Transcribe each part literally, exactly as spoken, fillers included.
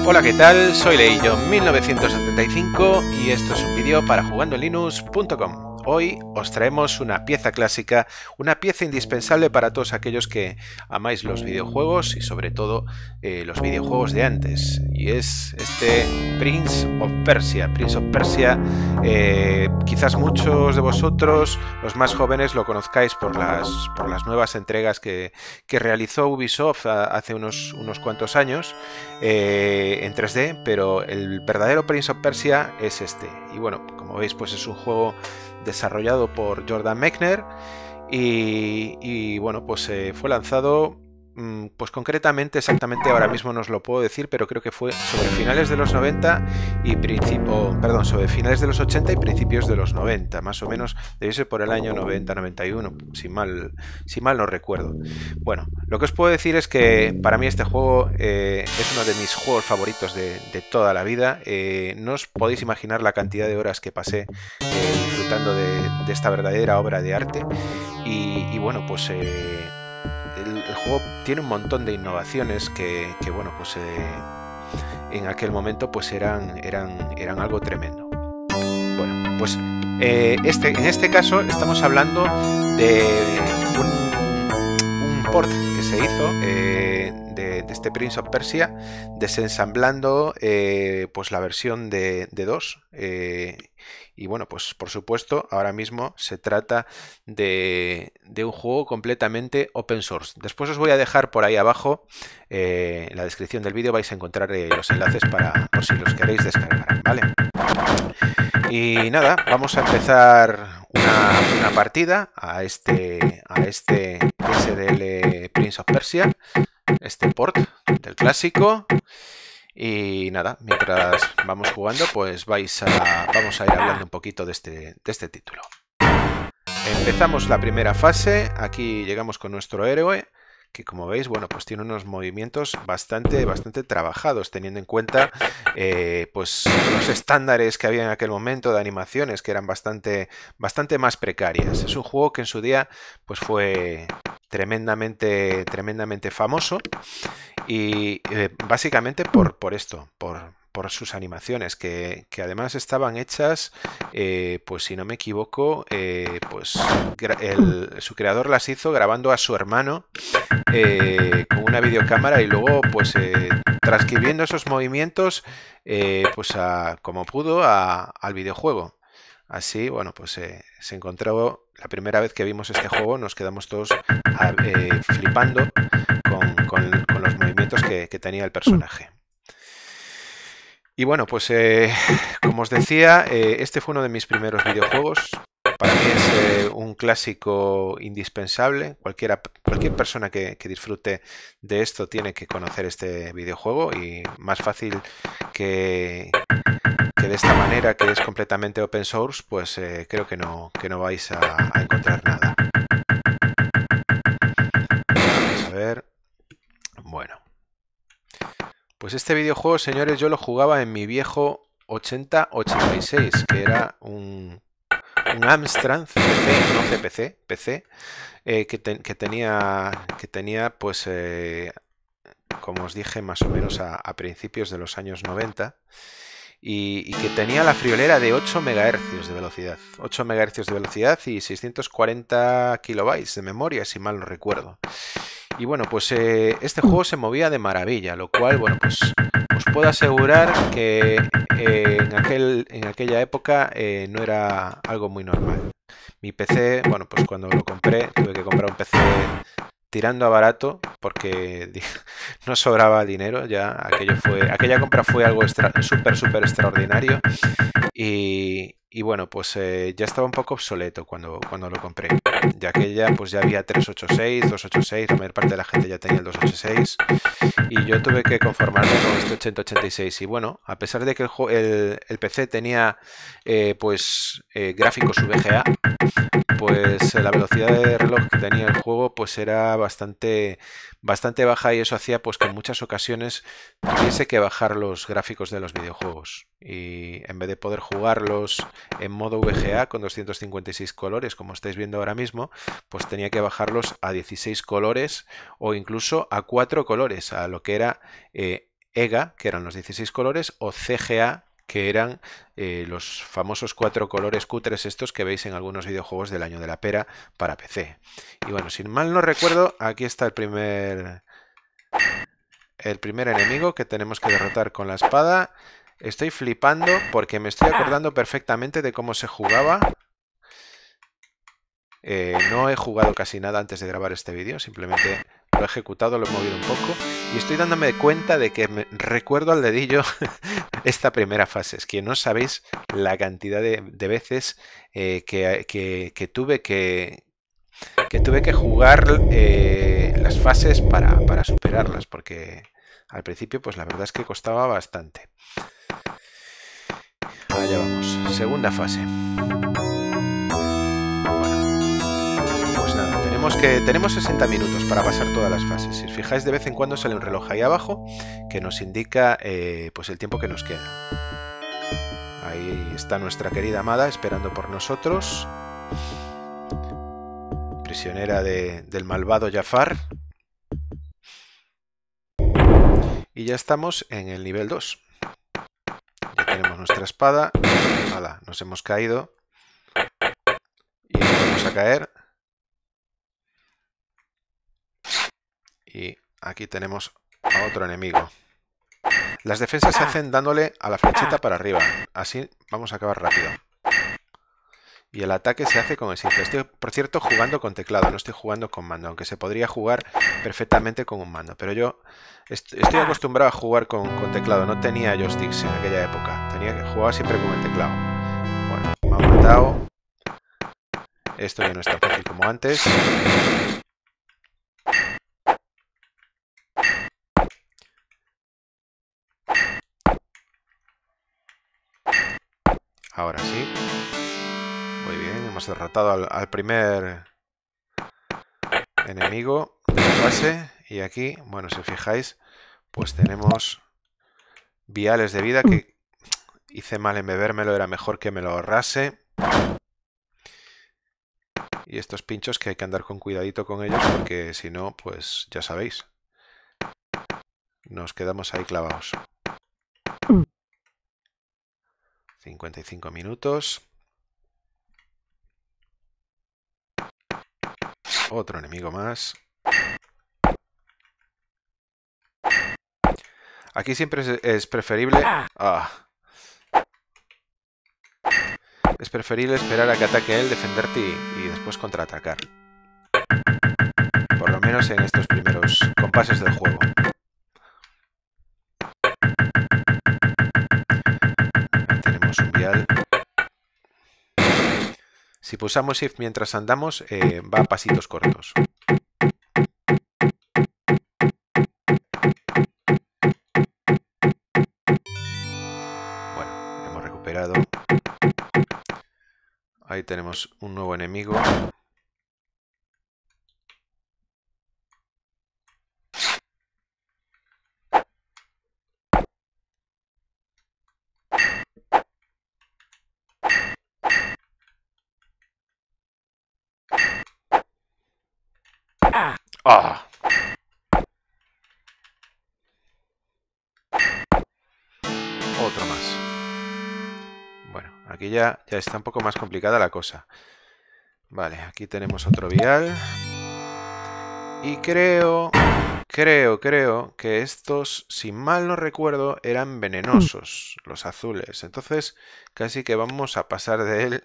Hola, ¿qué tal? Soy Leillo mil novecientos setenta y cinco y esto es un vídeo para jugando en linux punto com. Hoy os traemos una pieza clásica, una pieza indispensable para todos aquellos que amáis los videojuegos y sobre todo eh, los videojuegos de antes. Y es este Prince of Persia. Prince of Persia, eh, quizás muchos de vosotros, los más jóvenes, lo conozcáis por las, por las nuevas entregas que, que realizó Ubisoft hace unos, unos cuantos años eh, en tres D, pero el verdadero Prince of Persia es este. Y bueno, como veis, pues es un juego desarrollado por Jordan Mechner y, y bueno, pues eh, fue lanzado pues concretamente, exactamente ahora mismo no os lo puedo decir, pero creo que fue sobre finales de los noventa y principio, perdón, sobre finales de los ochenta y principios de los noventa, más o menos, debió ser por el año noventa noventa y uno, si mal, si mal no recuerdo. Bueno, lo que os puedo decir es que para mí este juego eh, es uno de mis juegos favoritos de, de toda la vida. Eh, no os podéis imaginar la cantidad de horas que pasé eh, disfrutando de, de esta verdadera obra de arte y, y bueno, pues eh, El, el juego tiene un montón de innovaciones que, que bueno, pues eh, en aquel momento pues eran, eran, eran algo tremendo. Bueno, pues eh, este, en este caso estamos hablando de un, un port que se hizo eh, de, de este Prince of Persia, desensamblando eh, pues la versión de, de dos. Eh, Y bueno, pues por supuesto, ahora mismo se trata de, de un juego completamente open source. Después os voy a dejar por ahí abajo, eh, en la descripción del vídeo vais a encontrar eh, los enlaces para por si los queréis descargar, ¿vale? Y nada, vamos a empezar una, una partida a este, a este S D L Prince of Persia, este port del clásico. Y nada, mientras vamos jugando, pues vais a, vamos a ir hablando un poquito de este, de este título. Empezamos la primera fase, aquí llegamos con nuestro héroe, que como veis, bueno, pues tiene unos movimientos bastante, bastante trabajados, teniendo en cuenta eh, pues los estándares que había en aquel momento de animaciones, que eran bastante, bastante más precarias. Es un juego que en su día pues fue tremendamente, tremendamente famoso. Y eh, básicamente por, por esto, por, por sus animaciones, que, que además estaban hechas, eh, pues si no me equivoco, eh, pues el, su creador las hizo grabando a su hermano eh, con una videocámara y luego pues eh, transcribiendo esos movimientos eh, pues a, como pudo a, al videojuego. Así, bueno, pues eh, se encontró, la primera vez que vimos este juego nos quedamos todos a, eh, flipando con, con, con los movimientos que, que tenía el personaje. Y bueno, pues eh, como os decía, eh, este fue uno de mis primeros videojuegos. Para mí es eh, un clásico indispensable. Cualquiera, cualquier persona que, que disfrute de esto tiene que conocer este videojuego y más fácil que... que de esta manera, que es completamente open source, pues eh, creo que no, que no vais a, a encontrar nada. Vamos a ver. Bueno. Pues este videojuego, señores, yo lo jugaba en mi viejo ochenta ochenta y seis, que era un, un Amstrad P C, no C P C, P C, eh, que, te, que tenía, que tenía, pues, eh, como os dije, más o menos a, a principios de los años noventa. Y, y que tenía la friolera de ocho megahercios de velocidad. ocho megahercios de velocidad y seiscientos cuarenta kilobytes de memoria, si mal no recuerdo. Y bueno, pues eh, este juego se movía de maravilla, lo cual, bueno, pues os puedo asegurar que eh, en, aquel, en aquella época eh, no era algo muy normal. Mi P C, bueno, pues cuando lo compré, tuve que comprar un P C tirando a barato porque no sobraba dinero, ya aquello fue, aquella compra fue algo súper, súper extraordinario y, y bueno, pues eh, ya estaba un poco obsoleto cuando, cuando lo compré, ya que ya, pues ya había trescientos ochenta y seis, doscientos ochenta y seis, la mayor parte de la gente ya tenía el doscientos ochenta y seis y yo tuve que conformarme con este ochenta ochenta y seis y bueno, a pesar de que el, el, el P C tenía eh, pues eh, gráficos V G A, pues la velocidad de reloj que tenía el juego pues era bastante, bastante baja y eso hacía pues que en muchas ocasiones tuviese que bajar los gráficos de los videojuegos y en vez de poder jugarlos en modo V G A con doscientos cincuenta y seis colores como estáis viendo ahora mismo, pues tenía que bajarlos a dieciséis colores o incluso a cuatro colores, a lo que era eh, E G A, que eran los dieciséis colores, o C G A, que eran eh, los famosos cuatro colores cutres estos que veis en algunos videojuegos del año de la pera para P C. Y bueno, sin mal no recuerdo, aquí está el primer, el primer enemigo que tenemos que derrotar con la espada. Estoy flipando porque me estoy acordando perfectamente de cómo se jugaba. Eh, no he jugado casi nada antes de grabar este vídeo, simplemente lo he ejecutado, lo he movido un poco y estoy dándome cuenta de que me recuerdo al dedillo esta primera fase. Es que no sabéis la cantidad de, de veces eh, que, que, que tuve que, que tuve que jugar eh, las fases para, para superarlas, porque al principio pues la verdad es que costaba bastante. Allá vamos, segunda fase. Tenemos, que, tenemos sesenta minutos para pasar todas las fases. Si os fijáis, de vez en cuando sale un reloj ahí abajo que nos indica eh, pues el tiempo que nos queda. Ahí está nuestra querida amada esperando por nosotros. Prisionera de, del malvado Jafar. Y ya estamos en el nivel dos. Ya tenemos nuestra espada. Nada, nos hemos caído. Y nos vamos a caer. Y aquí tenemos a otro enemigo. Las defensas se hacen dándole a la flechita para arriba. Así vamos a acabar rápido. Y el ataque se hace con el shift. Estoy, por cierto, jugando con teclado. No estoy jugando con mando. Aunque se podría jugar perfectamente con un mando. Pero yo est estoy acostumbrado a jugar con, con teclado. No tenía joysticks en aquella época. Tenía que jugar siempre con el teclado. Bueno, me han matado. Esto ya no es tan fácil como antes. Ahora sí. Muy bien, hemos derrotado al, al primer enemigo de la fase. Y aquí, bueno, si os fijáis, pues tenemos viales de vida que hice mal en bebérmelo, era mejor que me lo ahorrase. Y estos pinchos que hay que andar con cuidadito con ellos porque si no, pues ya sabéis. Nos quedamos ahí clavados. cincuenta y cinco minutos. Otro enemigo más. Aquí siempre es, es preferible... Ah, es preferible esperar a que ataque él, defenderte y, y después contraatacar. Por lo menos en estos primeros compases del juego. Ahí tenemos un vial. Si pulsamos Shift mientras andamos, eh, va a pasitos cortos. Bueno, hemos recuperado. Ahí tenemos un nuevo enemigo. ¡Ah! Otro más. Bueno, aquí ya, ya está un poco más complicada la cosa. Vale, aquí tenemos otro vial. Y creo, creo, creo que estos, si mal no recuerdo, eran venenosos, los azules. Entonces, casi que vamos a pasar de él.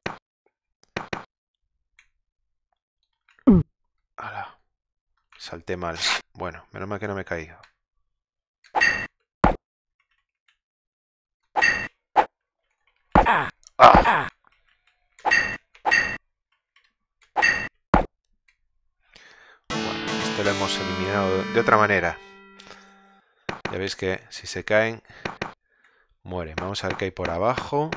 ¡Hala! Salté mal. Bueno, menos mal que no me he caído. ¡Ah! Bueno, esto lo hemos eliminado de otra manera. Ya veis que si se caen, mueren. Vamos a ver qué hay por abajo.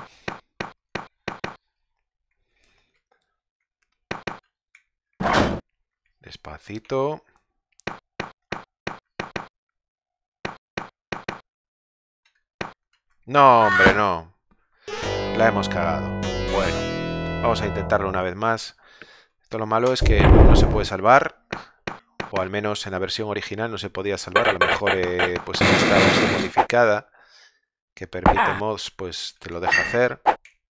Despacito. No, hombre, no. La hemos cagado. Bueno, vamos a intentarlo una vez más. Esto lo malo es que no se puede salvar. o al menos en la versión original no se podía salvar. A lo mejor eh, pues en esta versión modificada que permite mods, pues te lo deja hacer.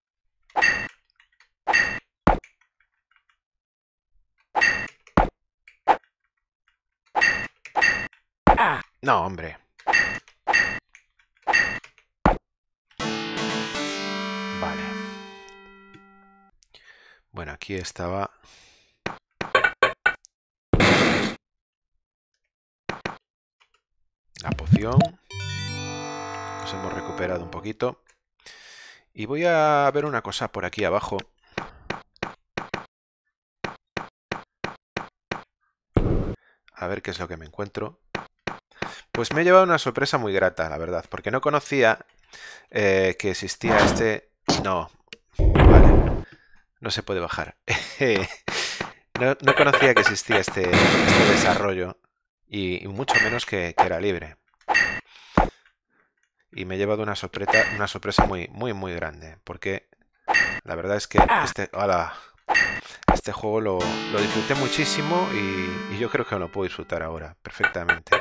No, hombre. Vale. Bueno, aquí estaba. La poción. Nos hemos recuperado un poquito. Y voy a ver una cosa por aquí abajo. A ver qué es lo que me encuentro. Pues me he llevado una sorpresa muy grata, la verdad. Porque no conocía eh, que existía este... No. Vale. No se puede bajar. no, no conocía que existía este, este desarrollo. Y, y mucho menos que, que era libre. Y me he llevado una sorpresa, una sorpresa muy, muy, muy grande. Porque la verdad es que este, hola, este juego lo, lo disfruté muchísimo y, y yo creo que lo puedo disfrutar ahora perfectamente.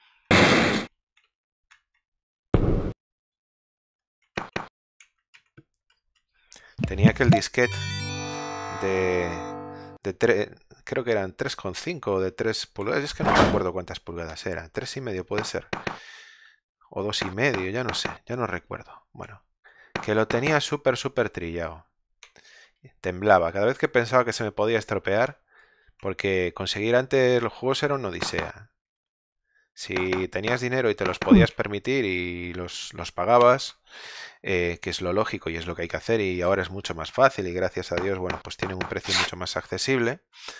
Tenía aquel disquete de, de tres, creo que eran tres coma cinco o de tres pulgadas. Es que no me acuerdo cuántas pulgadas eran. tres y medio puede ser. O dos y medio, ya no sé, ya no recuerdo. Bueno, que lo tenía súper, súper trillado. Temblaba. Cada vez que pensaba que se me podía estropear, porque conseguir antes los juegos era una odisea. Si tenías dinero y te los podías permitir y los, los pagabas, eh, que es lo lógico y es lo que hay que hacer, y ahora es mucho más fácil y gracias a Dios, bueno, pues tienen un precio mucho más accesible,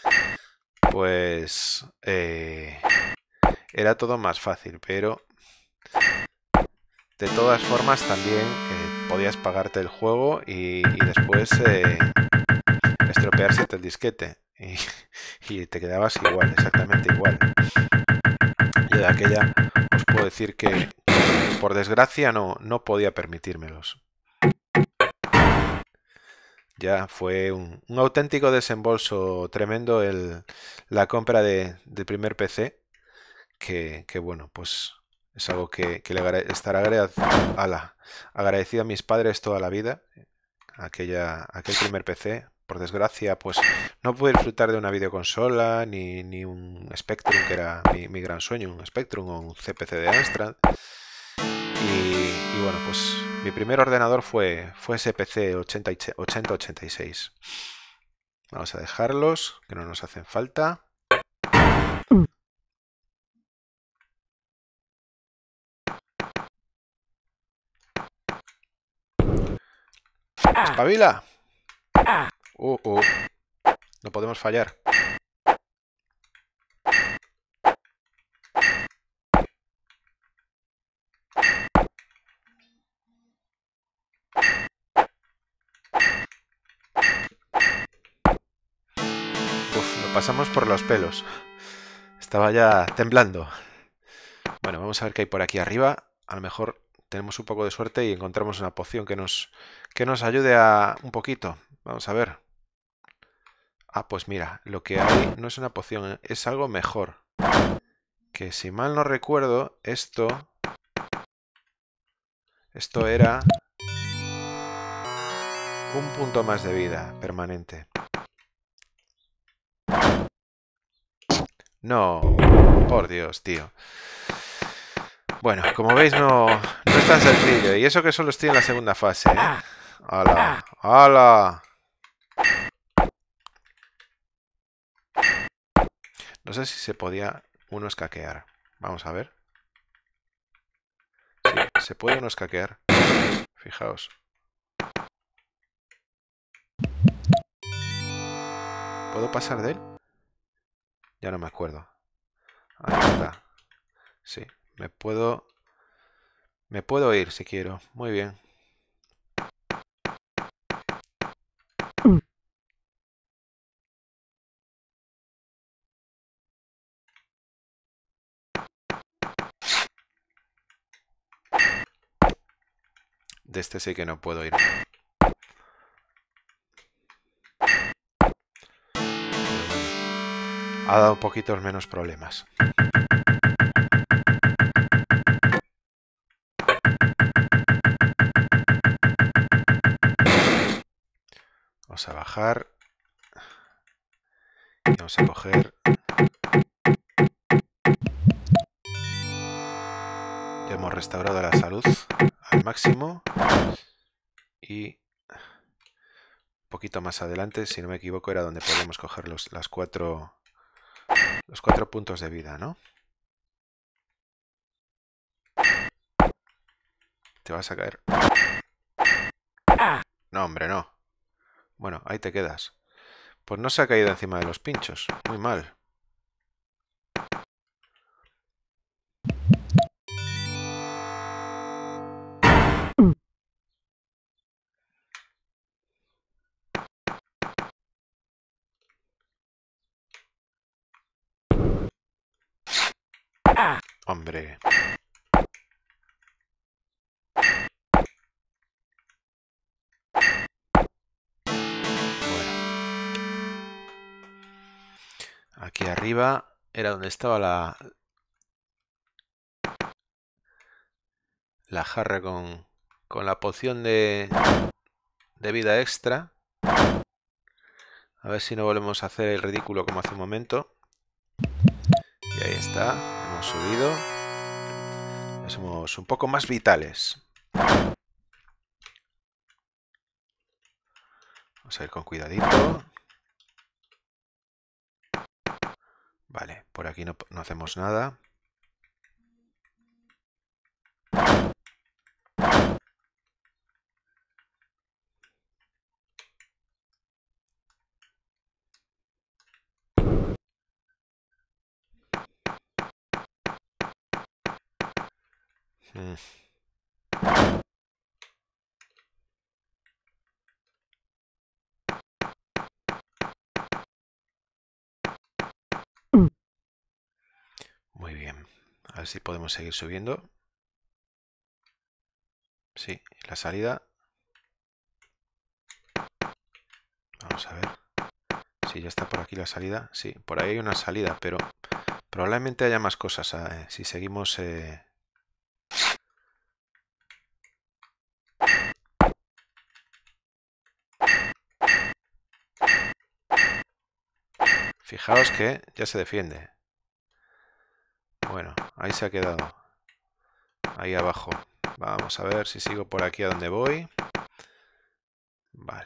pues eh, era todo más fácil, pero de todas formas también eh, podías pagarte el juego y, y después eh, estropearse el disquete y, y te quedabas igual, exactamente igual. Yo de aquella os puedo decir que por desgracia no, no podía permitírmelos. Ya fue un, un auténtico desembolso tremendo el, la compra de, del primer P C, que, que bueno, pues es algo que, que le estará agradecido, agradecido a mis padres toda la vida, aquella, aquel primer P C. Por desgracia, pues no pude disfrutar de una videoconsola ni, ni un Spectrum, que era mi, mi gran sueño, un Spectrum o un C P C de Amstrad. Y, y bueno, pues mi primer ordenador fue, fue ese P C ochenta ochenta y seis. Vamos a dejarlos, que no nos hacen falta. ¡Espabila! Uh, uh. No podemos fallar. Uf, lo pasamos por los pelos. Estaba ya temblando. Bueno, vamos a ver qué hay por aquí arriba. A lo mejor tenemos un poco de suerte y encontramos una poción que nos, que nos ayude a un poquito. Vamos a ver. Ah, pues mira, lo que hay no es una poción, es algo mejor. Que si mal no recuerdo, esto... Esto era... un punto más de vida permanente. No, por Dios, tío. Bueno, como veis no, no es tan sencillo. Y eso que solo estoy en la segunda fase, ¿eh? ¡Hala! ¡Hala! No sé si se podía uno escaquear. Vamos a ver. Sí, se puede uno escaquear. Fijaos. ¿Puedo pasar de él? Ya no me acuerdo. Ahí está. Sí, me puedo... Me puedo ir si quiero. Muy bien. De este sí que no puedo ir. ha dado poquitos menos problemas. Vamos a bajar y vamos a coger. Ya hemos restaurado la salud al máximo y un poquito más adelante, si no me equivoco, era donde podemos coger los, las cuatro, los cuatro puntos de vida, ¿no? Te vas a caer. No, hombre, no. Bueno, ahí te quedas. Pues no se ha caído encima de los pinchos. Muy mal. Hombre. Aquí arriba era donde estaba la, la jarra con, con la poción de, de vida extra. A ver si no volvemos a hacer el ridículo como hace un momento. Y ahí está, hemos subido. Ya somos un poco más vitales. Vamos a ir con cuidadito. Vale, por aquí no, no hacemos nada. Mm. Muy bien. A ver si podemos seguir subiendo. Sí, la salida. Vamos a ver. Sí, ya está por aquí la salida. Sí, por ahí hay una salida, pero probablemente haya más cosas eh, si seguimos... Eh... Fijaos que ya se defiende. Bueno, ahí se ha quedado. Ahí abajo. Vamos a ver si sigo por aquí a donde voy. Vale.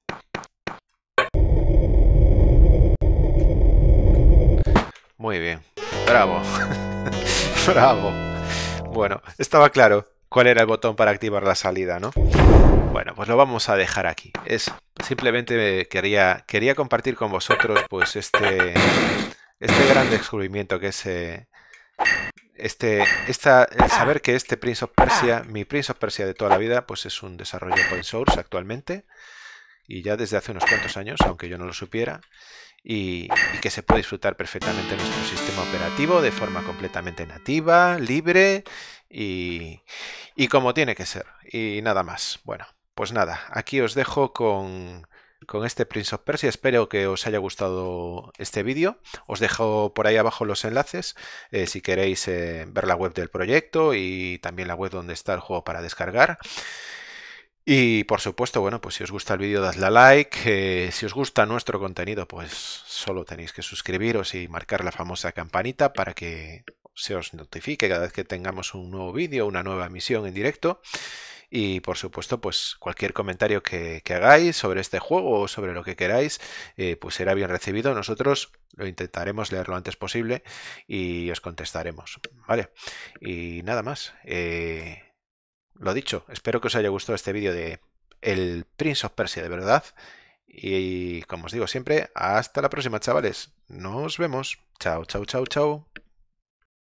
Muy bien. Bravo. Bravo. Bueno, estaba claro cuál era el botón para activar la salida, ¿no? Bueno, pues lo vamos a dejar aquí. Es simplemente quería, quería compartir con vosotros pues este, este gran descubrimiento que es eh, este, esta, el saber que este Prince of Persia, mi Prince of Persia de toda la vida, pues es un desarrollo open source actualmente y ya desde hace unos cuantos años, aunque yo no lo supiera. Y, y que se puede disfrutar perfectamente de nuestro sistema operativo de forma completamente nativa, libre y, y como tiene que ser. Y nada más. Bueno, pues nada, aquí os dejo con, con este Prince of Persia. Espero que os haya gustado este vídeo. Os dejo por ahí abajo los enlaces eh, si queréis eh, ver la web del proyecto y también la web donde está el juego para descargar. Y por supuesto, bueno, pues si os gusta el vídeo, dadle a like. Eh, si os gusta nuestro contenido, pues solo tenéis que suscribiros y marcar la famosa campanita para que se os notifique cada vez que tengamos un nuevo vídeo, una nueva emisión en directo. Y por supuesto, pues cualquier comentario que, que hagáis sobre este juego o sobre lo que queráis, eh, pues será bien recibido. Nosotros lo intentaremos leer lo antes posible y os contestaremos, ¿vale? Y nada más. Eh, Lo dicho, espero que os haya gustado este vídeo de el Prince of Persia de verdad. Y como os digo siempre, hasta la próxima, chavales. Nos vemos. Chao, chao, chao, chao.